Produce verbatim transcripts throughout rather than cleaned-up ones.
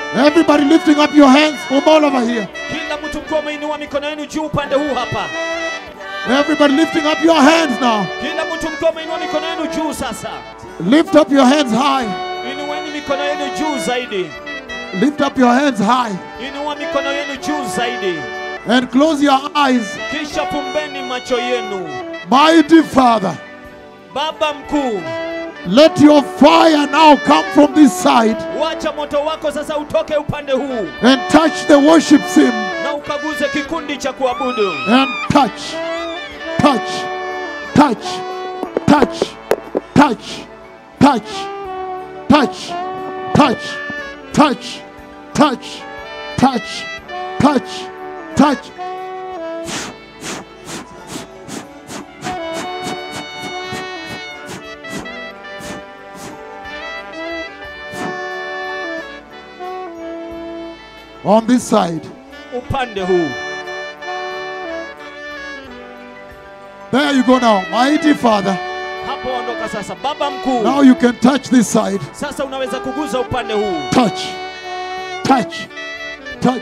Everybody lifting up your hands from all over here. Kila mtu mkiwa umeinua mikono yenu juu upande huu hapa. Everybody lifting up your hands now. Kila mtu mkiwa umeinua mikono yenu juu sasa. Lift up your hands high. Inueni mikono yenu juu zaidi. Lift up your hands high. Inua mikono yenu juu zaidi. And close your eyes. Kisha fumbeni macho yenu. Mighty Father, Baba mkuu, let your fire now come from this side wacha moto wako sasa utoke upande huu and touch the worship team na ukaguze kikundi cha kuabudu. and touch, touch, touch, touch, touch, touch, touch, touch, touch, touch, touch, touch, touch. On this side. Upande huu. There you go now. Mighty Father. Hapo ondoka sasa. Baba mkuu. Now you can touch this side. Sasa unaweza kuguza upande huu. Touch. Touch. Touch.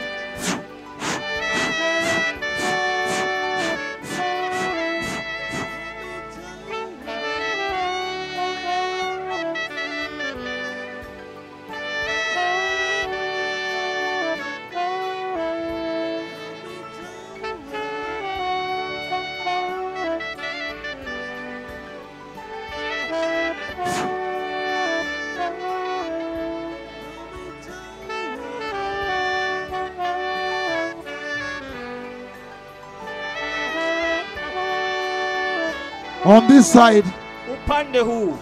On this side. Upande huu.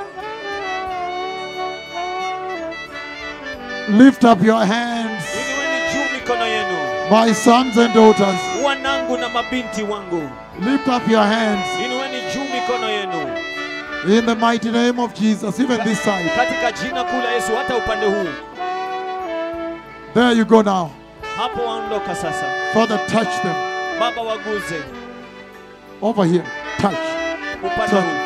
Lift up your hands. Inueni juu mikono yenu. My sons and daughters. Wanangu na mabinti wangu. Lift up your hands. Inueni juu mikono yenu. In the mighty name of Jesus, even this side. Katika jina kuu la Yesu, hata upande huu. There you go now. Hapo waondoka sasa. Father, touch them. Baba waguze. Over here. Touch. Upande huu.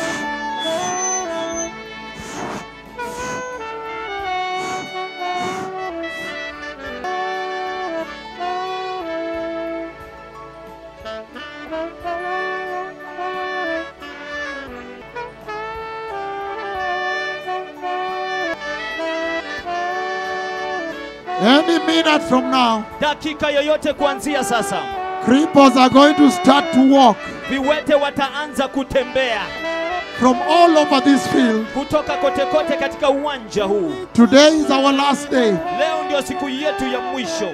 Any minute from now, dakika yoyote kuanzia sasa, cripples are going to start to walk. Viwete wataanza kutembea. From all over this field. Kutoka kote kote katika uwanja huu. Today is our last day. Leo ndio siku yetu ya mwisho.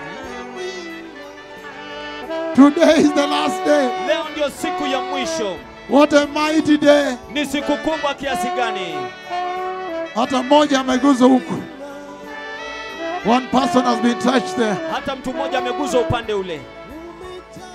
Today is the last day. Leo ndio siku ya mwisho. What a mighty day. Ni siku kubwa kiasi gani. Hata mmoja ameguzwa huku. One person has been touched there. Hata mtu mmoja ameguzwa upande ule.